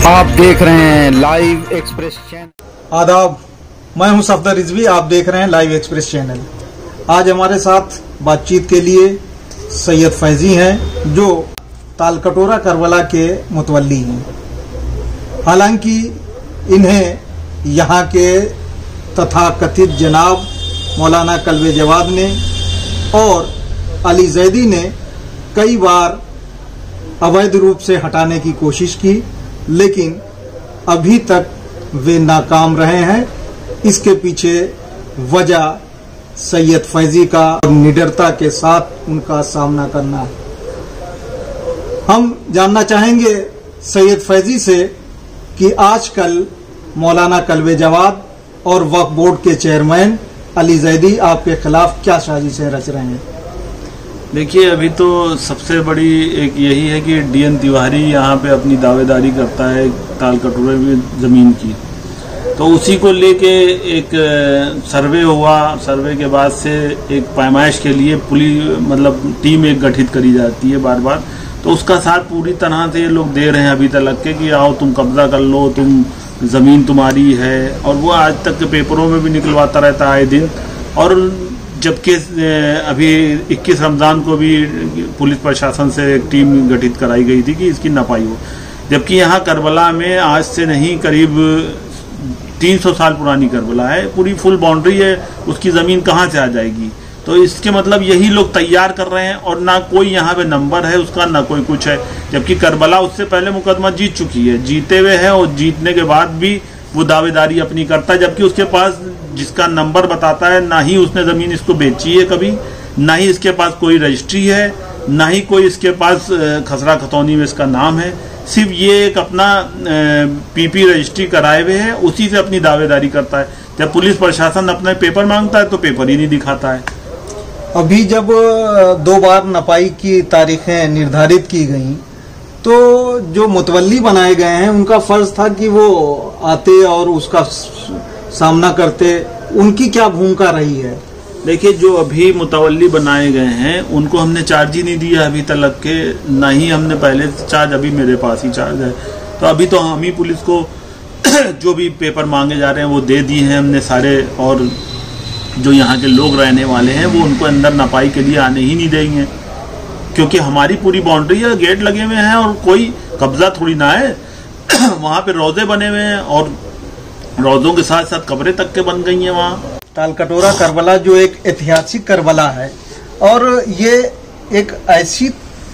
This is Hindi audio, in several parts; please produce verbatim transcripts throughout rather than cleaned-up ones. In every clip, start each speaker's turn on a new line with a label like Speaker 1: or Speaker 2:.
Speaker 1: आप देख रहे हैं लाइव एक्सप्रेस चैनल।
Speaker 2: आदाब, मैं हूं सफदर रिजवी। आप देख रहे हैं लाइव एक्सप्रेस चैनल। आज हमारे साथ बातचीत के लिए सैयद फैजी हैं, जो तालकटोरा करबला के मुतवल्ली हैं। हालांकि इन्हें यहाँ के तथाकथित जनाब मौलाना कल्बे जवाद ने और अली जैदी ने कई बार अवैध रूप से हटाने की कोशिश की, लेकिन अभी तक वे नाकाम रहे हैं। इसके पीछे वजह सैयद फैजी का निडरता के साथ उनका सामना करना है। हम जानना चाहेंगे सैयद फैजी से कि आजकल मौलाना कल्बे जवाद और वक्फ बोर्ड के चेयरमैन अली जैदी आपके खिलाफ क्या साजिशें रच रहे हैं।
Speaker 3: देखिए, अभी तो सबसे बड़ी एक यही है कि डीएन तिवारी यहाँ पे अपनी दावेदारी करता है तालकटोरे में ज़मीन की, तो उसी को लेके एक सर्वे हुआ। सर्वे के बाद से एक पैमाइश के लिए पुलिस मतलब टीम एक गठित करी जाती है बार बार, तो उसका साथ पूरी तरह से ये लोग दे रहे हैं अभी तक के कि आओ तुम कब्जा कर लो, तुम ज़मीन तुम्हारी है। और वो आज तक के पेपरों में भी निकलवाता रहता है आए दिन। और जबकि अभी इक्कीस रमज़ान को भी पुलिस प्रशासन से एक टीम गठित कराई गई थी कि इसकी नपाई हो, जबकि यहाँ करबला में आज से नहीं करीब तीन सौ साल पुरानी करबला है, पूरी फुल बाउंड्री है, उसकी ज़मीन कहाँ से आ जाएगी। तो इसके मतलब यही लोग तैयार कर रहे हैं और ना कोई यहाँ पे नंबर है उसका, ना कोई कुछ है। जबकि करबला उससे पहले मुकदमा जीत चुकी है, जीते हुए है, और जीतने के बाद भी वो दावेदारी अपनी करता है, जबकि उसके पास जिसका नंबर बताता है ना ही उसने ज़मीन इसको बेची है कभी, ना ही इसके पास कोई रजिस्ट्री है, ना ही कोई इसके पास खसरा खतौनी में इसका नाम है। सिर्फ ये एक अपना पीपी रजिस्ट्री कराए हुए है, उसी से अपनी दावेदारी करता है। जब पुलिस प्रशासन अपने पेपर मांगता है तो पेपर ही नहीं दिखाता है।
Speaker 2: अभी जब दो बार नपाई की तारीखें निर्धारित की गई, तो जो मुतवल्ली बनाए गए हैं उनका फर्ज था कि वो आते और उसका सामना करते। उनकी क्या भूमिका रही है?
Speaker 3: देखिए, जो अभी मुतवल्ली बनाए गए हैं उनको हमने चार्ज ही नहीं दिया अभी तक के, ना ही हमने पहले चार्ज, अभी मेरे पास ही चार्ज है। तो अभी तो हम ही पुलिस को जो भी पेपर मांगे जा रहे हैं वो दे दिए हैं हमने सारे, और जो यहाँ के लोग रहने वाले हैं वो उनको अंदर नपाई के लिए आने ही नहीं देंगे, क्योंकि हमारी पूरी बाउंड्री है, गेट लगे हुए हैं और कोई कब्जा थोड़ी ना है। वहाँ पे रोजे बने हुए हैं और रोजों के साथ साथ कब्रें तक के बन गई हैं वहाँ।
Speaker 2: तालकटोरा करबला जो एक ऐतिहासिक करबला है, और ये एक ऐसी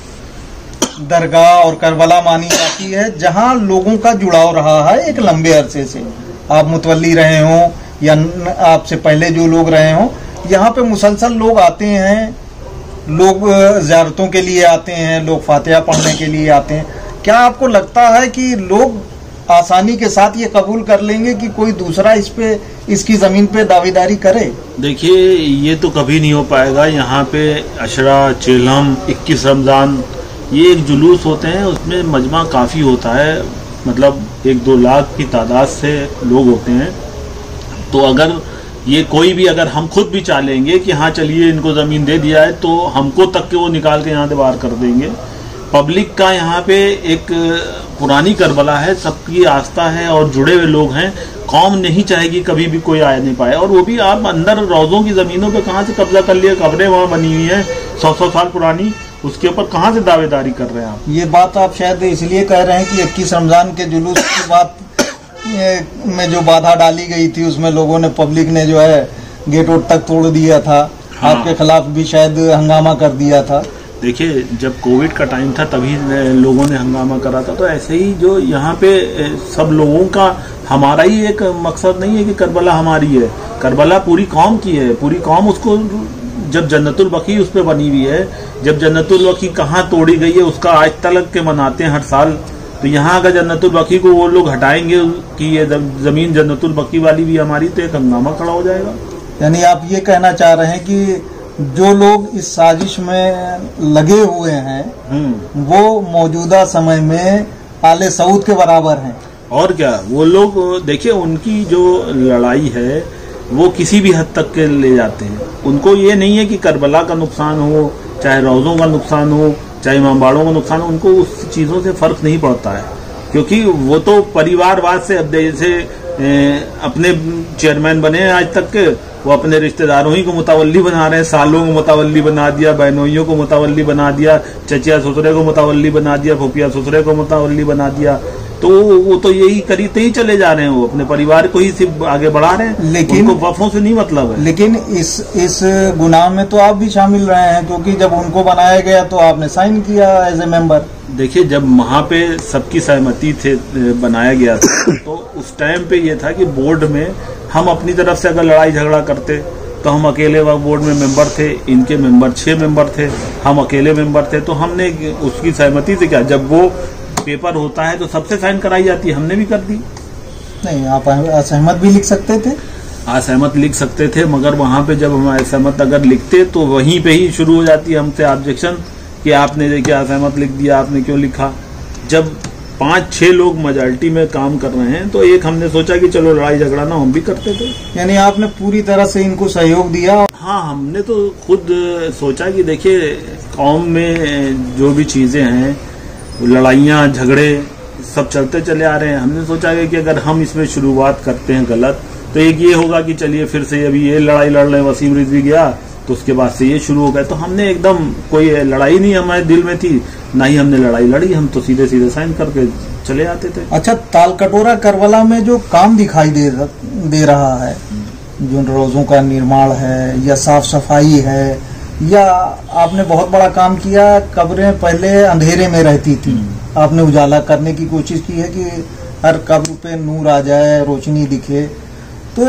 Speaker 2: दरगाह और करबला मानी जाती है जहाँ लोगों का जुड़ाव रहा है एक लंबे अरसे से। आप मुतवल्ली रहे हों या आपसे पहले जो लोग रहे हों, यहाँ पे मुसलसल लोग आते हैं, लोग ज़ियारतों के लिए आते हैं, लोग फातिहा पढ़ने के लिए आते हैं। क्या आपको लगता है कि लोग आसानी के साथ ये कबूल कर लेंगे कि कोई दूसरा इस पे इसकी ज़मीन पे दावेदारी करे?
Speaker 3: देखिए, ये तो कभी नहीं हो पाएगा। यहाँ पे अशरा, चेलम, इक्कीस रमज़ान ये एक जुलूस होते हैं, उसमें मजमा काफ़ी होता है, मतलब एक दो लाख की तादाद से लोग होते हैं। तो अगर ये कोई भी, अगर हम खुद भी चाहेंगे कि हाँ चलिए इनको ज़मीन दे दिया है, तो हमको तक के वो निकाल के यहाँ से बाहर कर देंगे। पब्लिक का यहाँ पे एक पुरानी करबला है, सबकी आस्था है और जुड़े हुए लोग हैं। कौम नहीं चाहेगी कभी भी कोई आ नहीं पाए, और वो भी आप अंदर रोज़ों की ज़मीनों पे कहाँ से कब्जा कर लिया, कब्रें वहाँ बनी हुई हैं सौ सौ साल पुरानी, उसके ऊपर कहाँ से दावेदारी कर रहे हैं आप?
Speaker 2: ये बात आप शायद इसलिए कह रहे हैं कि इक्कीस रमज़ान के जुलूस की बात में जो बाधा डाली गई थी, उसमें लोगों ने, पब्लिक ने जो है गेट वोट तक तोड़ दिया था। हाँ। आपके खिलाफ भी शायद हंगामा कर दिया था।
Speaker 3: देखिए, जब कोविड का टाइम था तभी लोगों ने हंगामा करा था। तो ऐसे ही जो यहाँ पे सब लोगों का, हमारा ही एक मकसद नहीं है कि करबला हमारी है, करबला पूरी कौम की है। पूरी कौम उसको, जब जन्नतुल बकी उस पर बनी हुई है, जब जन्नतुल बकी कहाँ तोड़ी गई है उसका आज तक के मनाते हैं हर साल। तो यहाँ अगर जन्नतुल बकी को वो लोग हटाएंगे कि ये ज़मीन जन्नतुल बकी वाली भी हमारी, तो एक हंगामा खड़ा हो जाएगा।
Speaker 2: यानी आप ये कहना चाह रहे हैं कि जो लोग इस साजिश में लगे हुए हैं वो मौजूदा समय में आले सऊद के बराबर हैं? और
Speaker 3: क्या, वो लोग देखिए, उनकी जो लड़ाई है वो किसी भी हद तक के ले जाते हैं। उनको ये नहीं है कि करबला का नुकसान हो, चाहे रोज़ों का नुकसान हो, चाहे इमामबाड़ों का नुकसान हो, उनको उस चीज़ों से फ़र्क नहीं पड़ता है। क्योंकि वो तो परिवारवाद से, अब जैसे अपने चेयरमैन बने हैं आज तक के, वो अपने रिश्तेदारों ही को मुतवल्ली बना रहे हैं, सालों को मुतवल्ली बना दिया, बहनोइयों को मुतवल्ली बना दिया, चचिया ससुरे को मुतवल्ली बना दिया, फुफिया ससुरे को मुतवल्ली बना दिया। तो वो तो यही करीते ही चले जा रहे हैं, वो अपने परिवार को ही सिर्फ आगे बढ़ा रहे हैं, लेकिन उनको वफों से नहीं मतलब है।
Speaker 2: लेकिन इस इस गुनाह में तो आप भी शामिल रहे हैं, क्योंकि जब उनको बनाया गया तो आपने साइन किया एज ए मेंबर।
Speaker 3: देखिए, जब वहां पे सबकी सहमति थे बनाया गया था, तो उस टाइम पे ये था कि बोर्ड में हम अपनी तरफ से अगर लड़ाई झगड़ा करते तो हम अकेले वह बोर्ड में मेंबर थे, इनके मेंबर छह मेंबर थे, हम अकेले मेंबर थे। तो हमने उसकी सहमति से क्या, जब वो पेपर होता है तो सबसे साइन कराई जाती है, हमने भी कर दी।
Speaker 2: नहीं, आप असहमत भी लिख सकते थे।
Speaker 3: असहमत लिख सकते थे, मगर वहां पे जब हम असहमत अगर लिखते तो वहीं पे ही शुरू हो जाती है हमसे ऑब्जेक्शन कि आपने देखिए असहमत लिख दिया, आपने क्यों लिखा। जब पांच छह लोग मेजॉरिटी में काम कर रहे हैं तो एक हमने सोचा कि चलो लड़ाई झगड़ा ना हम भी करते थे।
Speaker 2: यानी आपने पूरी तरह से इनको सहयोग दिया।
Speaker 3: हाँ, हमने तो खुद सोचा कि देखिए कौम में जो भी चीजें हैं, लड़ाइयाँ झगड़े सब चलते चले आ रहे हैं। हमने सोचा कि अगर हम इसमें शुरुआत करते हैं गलत, तो एक ये होगा कि चलिए फिर से अभी ये लड़ाई लड़ रहे हैं, वसीम रिजवी गया तो उसके बाद से ये शुरू हो गया। तो हमने एकदम कोई लड़ाई नहीं हमारे दिल में थी, ना ही हमने लड़ाई लड़ी, हम तो सीधे सीधे साइन करके चले आते थे।
Speaker 2: अच्छा, तालकटोरा करबला में जो काम दिखाई दे दे रहा है, जो रोजों का निर्माण है या साफ सफाई है, या आपने बहुत बड़ा काम किया, कब्रें पहले अंधेरे में रहती थी, आपने उजाला करने की कोशिश की है कि हर कब्र पे नूर आ जाए, रोशनी दिखे। तो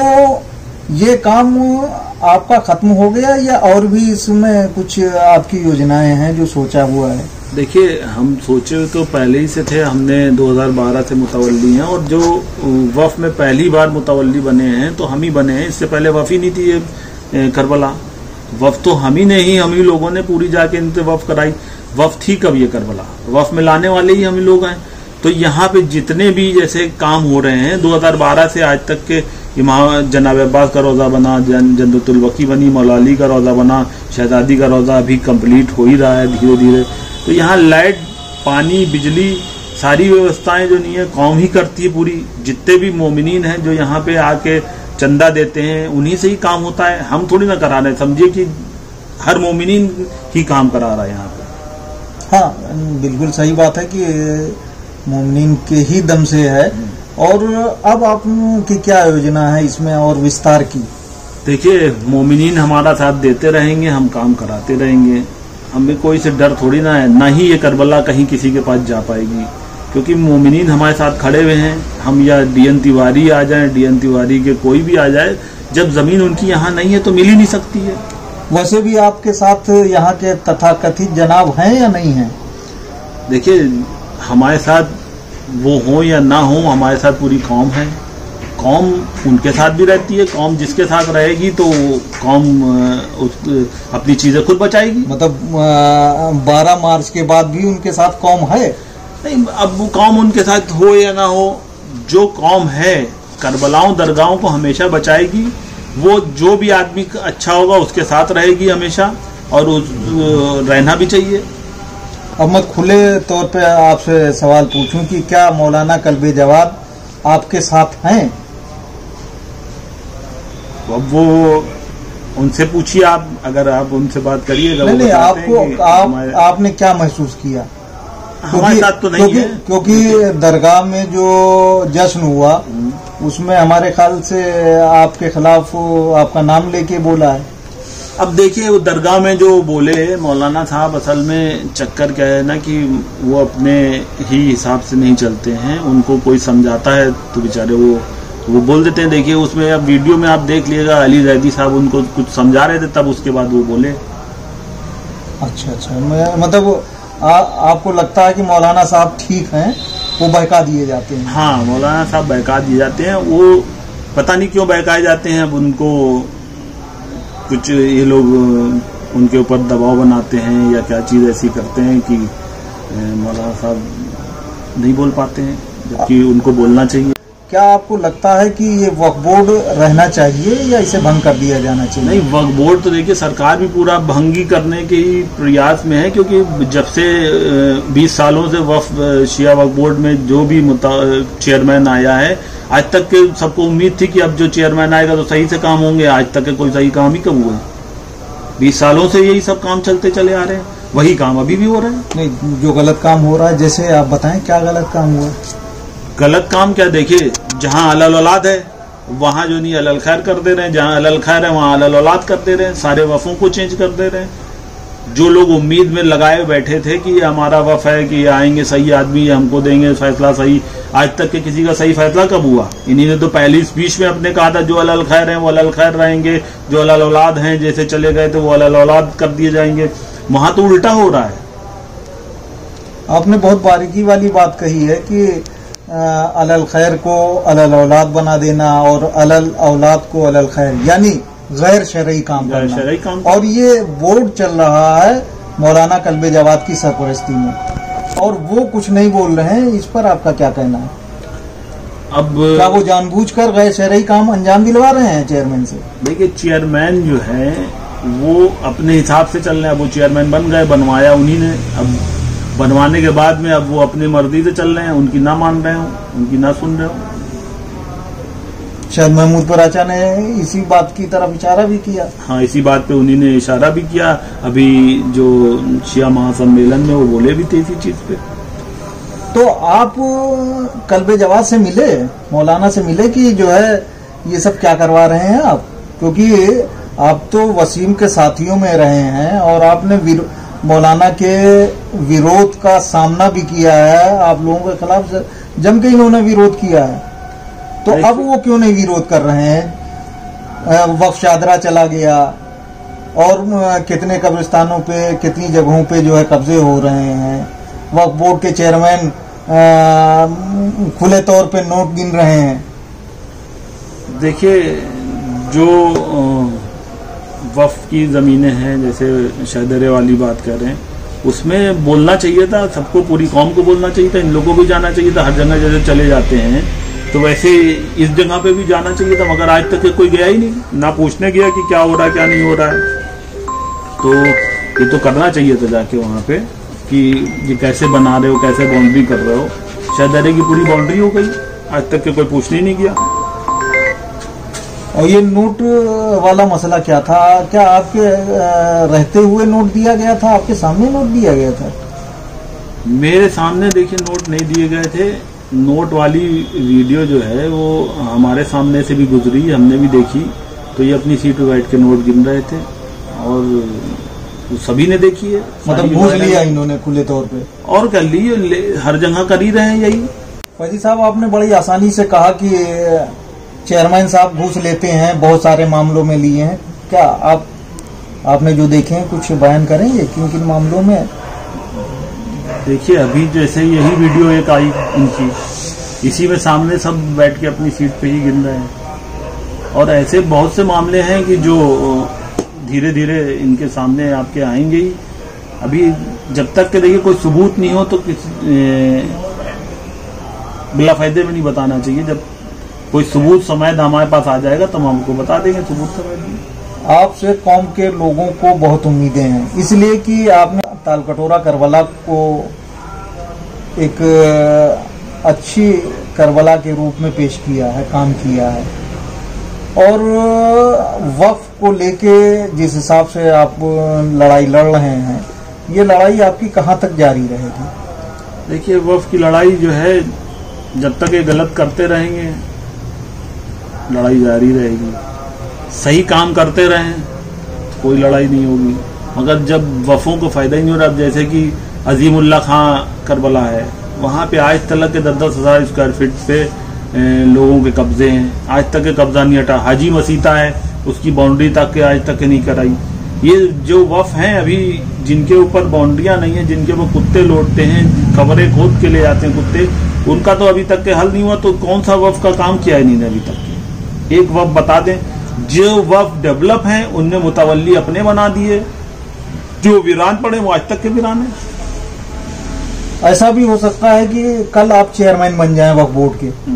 Speaker 2: ये काम आपका खत्म हो गया या और भी इसमें कुछ आपकी योजनाएं हैं जो सोचा हुआ है?
Speaker 3: देखिए, हम सोचे तो पहले ही से थे, हमने दो हज़ार बारह से मुतवल्ली हैं, और जो वफ में पहली बार मुतवल्ली बने हैं तो हम ही बने हैं। इससे पहले वफ ही नहीं थी ये करबला, वफ तो हम ही नहीं हम ही लोगों ने पूरी जाके इनसे वफ कराई। वफ थी कब ये करबला, वफ में लाने वाले ही हम ही लोग हैं। तो यहाँ पे जितने भी जैसे काम हो रहे हैं दो हज़ार बारह से आज तक के, इमाम जनाब अब्बास का रोज़ा बना, जन जन्नतुल बकी बनी, मौला अली का रोज़ा बना, शहजादी का रोज़ा अभी कंप्लीट हो ही रहा है धीरे धीरे। तो यहाँ लाइट, पानी, बिजली, सारी व्यवस्थाएं जो नहीं है कौम ही करती है पूरी। जितने भी मोमिनीन हैं जो यहाँ पे आके चंदा देते हैं, उन्हीं से ही काम होता है, हम थोड़ी ना करा रहे। समझिए कि हर मोमिनीन ही काम करा रहा है यहाँ पे।
Speaker 2: हाँ, बिल्कुल सही बात है कि मोमिनीन के ही दम से है। और अब आपकी क्या योजना है इसमें और विस्तार की?
Speaker 3: देखिए, मोमिनीन हमारा साथ देते रहेंगे, हम काम कराते रहेंगे, हमें कोई से डर थोड़ी ना है। ना ही ये करबला कहीं किसी के पास जा पाएगी, क्योंकि मोमिनीन हमारे साथ खड़े हुए हैं। हम या डीएन तिवारी आ जाए, डीएन तिवारी के कोई भी आ जाए, जब जमीन उनकी यहाँ नहीं है तो मिल ही नहीं सकती है।
Speaker 2: वैसे भी आपके साथ यहाँ के तथाकथित जनाब हैं या नहीं हैं?
Speaker 3: देखिए, हमारे साथ वो हो या ना हो, हमारे साथ पूरी कौम है। कौम उनके साथ भी रहती है, कौम जिसके साथ रहेगी तो कौम उस, अपनी चीजें खुद बचाएगी।
Speaker 2: मतलब बारह मार्च के बाद भी उनके साथ कौम है?
Speaker 3: नहीं, अब वो कौम उनके साथ हो या ना हो, जो कौम है करबलाओं दरगाहों को हमेशा बचाएगी। वो जो भी आदमी अच्छा होगा उसके साथ रहेगी हमेशा, और उस, रहना भी चाहिए।
Speaker 2: अब मैं खुले तौर पे आपसे सवाल पूछूं कि क्या मौलाना कल्बे जवाद आपके साथ हैं?
Speaker 3: अब वो उनसे पूछिए, आप अगर आप उनसे बात करिएगा।
Speaker 2: नहीं, नहीं, आपको आप, आपने क्या महसूस किया?
Speaker 3: हमारे साथ तो नहीं
Speaker 2: क्योंकि,
Speaker 3: है।
Speaker 2: क्योंकि दरगाह में जो जश्न हुआ उसमें हमारे ख्याल से आपके खिलाफ आपका नाम लेके बोला है।
Speaker 3: अब देखिए, वो दरगाह में जो बोले मौलाना साहब, असल में चक्कर क्या है ना कि वो अपने ही हिसाब से नहीं चलते हैं। उनको कोई समझाता है तो बेचारे वो वो बोल देते हैं। देखिए, उसमें अब वीडियो में आप देख लीजिएगा, अली जैदी साहब उनको कुछ समझा रहे थे, तब उसके बाद वो बोले।
Speaker 2: अच्छा अच्छा, मतलब आ, आपको लगता है कि मौलाना साहब ठीक हैं, वो बहका दिए जाते हैं?
Speaker 3: हाँ, मौलाना साहब बहका दिए जाते हैं। वो पता नहीं क्यों बहकाए जाते हैं। अब उनको कुछ ये लोग उनके ऊपर दबाव बनाते हैं या क्या चीज ऐसी करते हैं कि मौलाना साहब नहीं बोल पाते हैं, जबकि उनको बोलना चाहिए।
Speaker 2: क्या आपको लगता है कि ये वक्फ बोर्ड रहना चाहिए या इसे भंग कर दिया जाना चाहिए?
Speaker 3: नहीं, वक्फ बोर्ड तो देखिए सरकार भी पूरा भंगी करने के ही प्रयास में है, क्योंकि जब से बीस सालों से वक्फ शिया वक्फ बोर्ड में जो भी चेयरमैन आया है, आज तक के सबको उम्मीद थी कि अब जो चेयरमैन आएगा तो सही से काम होंगे। आज तक के कोई सही काम ही कब हुआ? बीस सालों से यही सब काम चलते चले आ रहे हैं, वही काम अभी भी हो रहे हैं।
Speaker 2: नहीं, जो गलत काम हो रहा है, जैसे आप बताएं क्या गलत काम हुआ?
Speaker 3: गलत काम क्या? देखिए, जहां अलल औलाद है वहां जो नहीं अलल खैर कर दे रहे हैं, जहां अलल खैर है वहां अलल औलाद कर दे रहे हैं, सारे वफों को चेंज कर दे रहे हैं। जो लोग उम्मीद में लगाए बैठे थे कि हमारा वफ है, कि आएंगे सही आदमी हमको देंगे फैसला सही, आज तक के किसी का सही फैसला कब हुआ? इन्हीं ने तो पहली स्पीच में अपने कहा था जो अलल खैर हैं वो अलल खैर रहेंगे, जो अलल औलाद हैं जैसे चले गए तो वो अलल औलाद कर दिए जाएंगे। वहां तो उल्टा हो रहा है।
Speaker 2: आपने बहुत बारीकी वाली बात कही है कि अलल खैर को अलल औलाद बना देना और अलल औलाद को अलल खैर, यानी गैर शरई काम करना।
Speaker 3: शरई काम
Speaker 2: और ये बोर्ड चल रहा है मौलाना कल्बे जवाद की सरपरस्ती में, और वो कुछ नहीं बोल रहे हैं। इस पर आपका क्या कहना है?
Speaker 3: अब
Speaker 2: क्या वो जानबूझकर गैर शरई काम अंजाम दिलवा रहे हैं चेयरमैन से?
Speaker 3: देखिए, चेयरमैन जो है वो अपने हिसाब से चल रहे हैं। वो चेयरमैन बन गए, बनवाया उन्हीं ने। अब बनवाने के बाद में अब वो अपनी मर्जी से चल रहे हैं, उनकी ना मान रहे हो, उनकी ना सुन रहे हो।
Speaker 2: शायद महमूद पराचा ने इसी बात की तरफ इशारा भी किया।
Speaker 3: हाँ, इसी बात पे उन्हीं ने इशारा भी किया। अभी जो शिया महासम्मेलन में वो बोले भी थे इसी चीज पे।
Speaker 2: तो आप कल्बे जवाद से मिले, मौलाना से मिले कि जो है ये सब क्या करवा रहे हैं आप? क्योंकि आप तो वसीम के साथियों में रहे हैं और आपने मौलाना के विरोध का सामना भी किया है। आप लोगों के खिलाफ जम के इन्होंने विरोध किया है, तो अब वो क्यों नहीं विरोध कर रहे हैं? वक्फ चादरा चला गया और कितने कब्रिस्तानों पे, कितनी जगहों पे जो है कब्जे हो रहे हैं। वक्फ बोर्ड के चेयरमैन खुले तौर पे नोट गिन रहे हैं।
Speaker 3: देखिए, जो वक्फ की जमीनें हैं, जैसे शहदरे वाली बात कर रहे हैं, उसमें बोलना चाहिए था सबको, पूरी कौम को बोलना चाहिए था, इन लोगों को भी जाना चाहिए था। हर जगह जैसे चले जाते हैं तो वैसे इस जगह पे भी जाना चाहिए था, मगर आज तक कोई गया ही नहीं, ना पूछने गया कि क्या हो रहा है क्या नहीं हो रहा है। तो ये तो करना चाहिए था जाके वहां पे कि ये कैसे बना रहे हो, कैसे बाउंड्री कर रहे हो। शहदरे की पूरी बाउंड्री हो गई, आज तक के कोई पूछने ही नहीं गया।
Speaker 2: और ये नोट वाला मसला क्या था? क्या आपके रहते हुए नोट दिया गया था? आपके सामने नोट दिया गया था?
Speaker 3: मेरे सामने देखिए नोट नहीं दिए गए थे। नोट वाली वीडियो जो है वो हमारे सामने से भी गुजरी, हमने भी देखी। तो ये अपनी सीट पे बैठ के नोट गिन रहे थे और सभी ने देखी है।
Speaker 2: मतलब घूस लिया इन्होंने खुले तौर पे?
Speaker 3: और कर लिए, हर जगह कर ही रहे हैं यही।
Speaker 2: फैजी साहब, आपने बड़ी आसानी से कहा कि चेयरमैन साहब घूस लेते हैं, बहुत सारे मामलों में लिए हैं। क्या आप आपने जो देखे हैं कुछ बयान करेंगे किन किन मामलों में?
Speaker 3: देखिए, अभी जैसे यही वीडियो एक आई इनकी, इसी में सामने सब बैठ के अपनी सीट पे ही गिन रहे हैं। और ऐसे बहुत से मामले हैं कि जो धीरे धीरे इनके सामने आपके आएंगे ही। अभी जब तक के देखिए कोई सबूत नहीं हो तो किसी बिला फायदे में नहीं बताना चाहिए। जब कोई सबूत समय हमारे पास आ जाएगा तो हम आपको बता देंगे सबूत समय।
Speaker 2: आपसे कौम के लोगों को बहुत उम्मीदें हैं, इसलिए कि आपने तालकटोरा करबला को एक अच्छी करबला के रूप में पेश किया है, काम किया है। और वक्फ को लेके जिस हिसाब से आप लड़ाई लड़ रहे हैं, ये लड़ाई आपकी कहाँ तक जारी रहेगी?
Speaker 3: देखिए, वक्फ की लड़ाई जो है जब तक ये गलत करते रहेंगे लड़ाई जारी रहेगी। सही काम करते रहें तो कोई लड़ाई नहीं होगी। मगर जब वफों को फायदा ही नहीं हो रहा, जैसे कि अजीमुल्ला खां करबला है, वहां पे आज तक के दस दस हजार स्क्वायर फीट पे लोगों के कब्जे हैं, आज तक के कब्जा नहीं हटा। हाजी मसीता है, उसकी बाउंड्री तक के आज तक के नहीं कराई। ये जो वफ हैं अभी जिनके ऊपर बाउंड्रियां नहीं है, जिनके ऊपर कुत्ते लौटते हैं, खबरें खोद के ले जाते हैं कुत्ते, उनका तो अभी तक के हल नहीं हुआ। तो कौन सा वफ का काम किया है इन्होंने अभी तक? एक वफ बता दें। जो वफ डेवलप हैं उनने मुतवल्ली अपने बना दिए, जो वीरान पड़े वो आज तक के वीरान है।
Speaker 2: ऐसा भी हो सकता है कि कल आप चेयरमैन बन जाएं वक्फ बोर्ड के,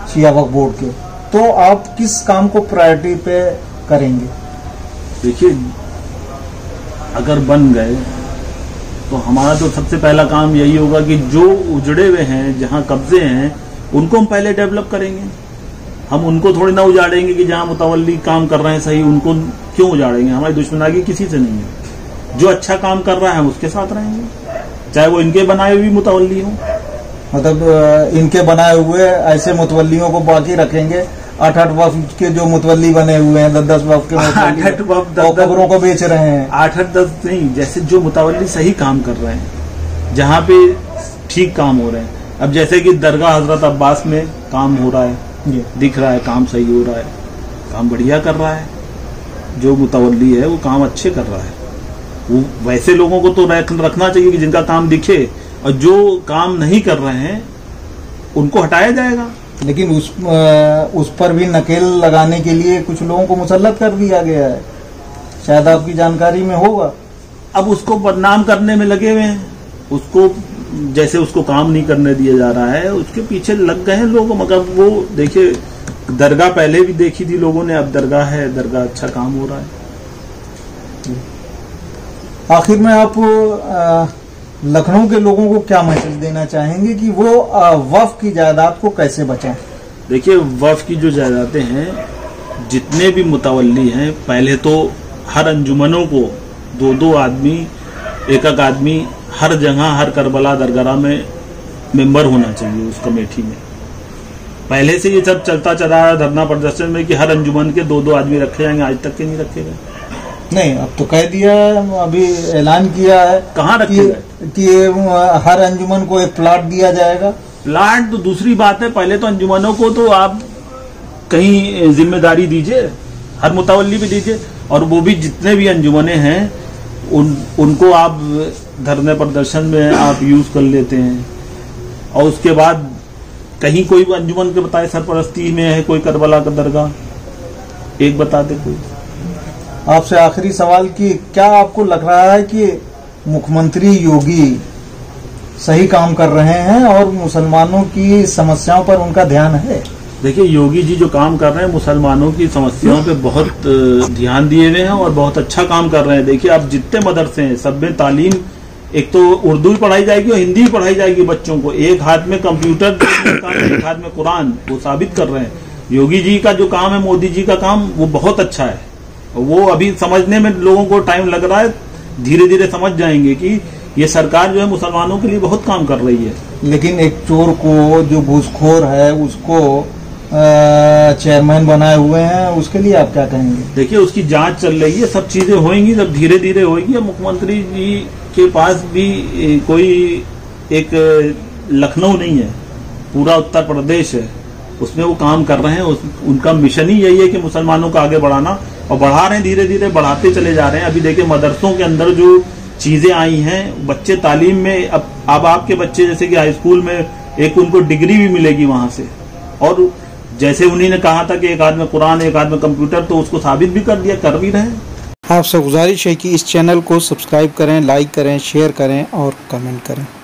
Speaker 2: शिया वक्फ बोर्ड के, तो आप किस काम को प्रायोरिटी पे करेंगे?
Speaker 3: देखिए, अगर बन गए तो हमारा तो सबसे पहला काम यही होगा कि जो उजड़े हुए हैं, जहां कब्जे हैं, उनको हम पहले डेवलप करेंगे। हम उनको थोड़ी ना उजाड़ेंगे कि जहां मुतवल्ली काम कर रहे हैं सही, उनको क्यों उजाड़ेंगे? हमारी दुश्मनागी किसी से नहीं है। जो अच्छा काम कर रहा है हम उसके साथ रहेंगे, चाहे वो इनके बनाए हुए मुतवल्ली हो।
Speaker 2: मतलब इनके बनाए हुए ऐसे मुतवल्लियों को बाकी रखेंगे, आठ आठ वक्फ के जो मुतवल्ली बने हुए हैं, दस दस वक्फ के
Speaker 3: आठ आठ वक्फ दस
Speaker 2: कब्रों को बेच रहे हैं।
Speaker 3: आठ आठ दस नहीं, जैसे जो मुतवल्ली सही काम कर रहे हैं, जहाँ पे ठीक काम हो रहे हैं। अब जैसे कि दरगाह हजरत अब्बास में काम हो रहा है, दिख रहा है काम सही हो रहा है, काम बढ़िया कर रहा है, जो मुतवल्ली है वो काम अच्छे कर रहा है। वो वैसे लोगों को तो रख, रखना चाहिए कि जिनका काम दिखे, और जो काम नहीं कर रहे हैं उनको हटाया जाएगा।
Speaker 2: लेकिन उस उस पर भी नकेल लगाने के लिए कुछ लोगों को मुसल्लत कर दिया गया है, शायद आपकी जानकारी में होगा।
Speaker 3: अब उसको बदनाम करने में लगे हुए हैं, उसको जैसे उसको काम नहीं करने दिया जा रहा है, उसके पीछे लग गए हैं लोग। मगर वो देखिए, दरगाह पहले भी देखी थी लोगों ने, अब दरगाह है, दरगाह अच्छा काम हो रहा है।
Speaker 2: आखिर में आप आ, लखनऊ के लोगों को क्या मैसेज देना चाहेंगे कि वो वक्फ की जायदाद को कैसे बचाएं?
Speaker 3: देखिए, वक्फ की जो जायदादें हैं, जितने भी मुतवल्ली हैं, पहले तो हर अंजुमनों को दो दो आदमी, एक एक आदमी हर जगह, हर करबला दरगाह में मेंबर होना चाहिए उस कमेटी में। पहले से ये सब चलता चला रहा धरना प्रदर्शन में कि हर अंजुमन के दो दो आदमी रखे जाएंगे, आज तक के नहीं रखे गए।
Speaker 2: नहीं, अब तो कह दिया, अभी ऐलान किया है।
Speaker 3: कहाँ रखे गए?
Speaker 2: कि हर अंजुमन को एक प्लाट दिया जाएगा।
Speaker 3: प्लाट तो दूसरी बात है, पहले तो अंजुमनों को तो आप कहीं जिम्मेदारी दीजिए, हर मुतवल्ली भी दीजिए, और वो भी जितने भी अंजुमने हैं उन उनको आप धरने प्रदर्शन में आप यूज कर लेते हैं। और उसके बाद कहीं कोई अंजुमन के बताए सरपरस्ती में है कोई करबला का दरगाह, एक बता दे कोई।
Speaker 2: आपसे आखिरी सवाल कि क्या आपको लग रहा है कि मुख्यमंत्री योगी सही काम कर रहे हैं और मुसलमानों की समस्याओं पर उनका ध्यान है?
Speaker 3: देखिए, योगी जी जो काम कर रहे हैं, मुसलमानों की समस्याओं पे बहुत ध्यान दिए हुए हैं और बहुत अच्छा काम कर रहे हैं। देखिए, अब जितने मदरसे हैं सब में तालीम, एक तो उर्दू भी पढ़ाई जाएगी और हिंदी भी पढ़ाई जाएगी बच्चों को। एक हाथ में कंप्यूटर, एक हाथ में कुरान, वो साबित कर रहे हैं। योगी जी का जो काम है, मोदी जी का काम, वो बहुत अच्छा है। वो अभी समझने में लोगों को टाइम लग रहा है, धीरे धीरे समझ जाएंगे कि ये सरकार जो है मुसलमानों के लिए बहुत काम कर रही है।
Speaker 2: लेकिन एक चोर को, जो घूसखोर है, उसको चेयरमैन बनाए हुए हैं, उसके लिए आप क्या कहेंगे?
Speaker 3: देखिए, उसकी जांच चल रही है, सब चीजें होंगी, जब धीरे धीरे होगी। मुख्यमंत्री जी के पास भी कोई एक लखनऊ नहीं है, पूरा उत्तर प्रदेश है, उसमें वो काम कर रहे हैं। उस, उनका मिशन ही यही है कि मुसलमानों को आगे बढ़ाना, और बढ़ा रहे हैं, धीरे धीरे बढ़ाते चले जा रहे हैं। अभी देखिए, मदरसों के अंदर जो चीजें आई हैं, बच्चे तालीम में, अब अब आपके बच्चे जैसे कि हाई स्कूल में एक उनको डिग्री भी मिलेगी वहां से। और जैसे उन्हीं ने कहा था कि एक आदमी कुरान, एक आदमी कंप्यूटर, तो उसको साबित भी कर दिया, कर भी रहे हैं।
Speaker 1: आपसे गुजारिश है कि इस चैनल को सब्सक्राइब करें, लाइक करें, शेयर करें और कमेंट करें।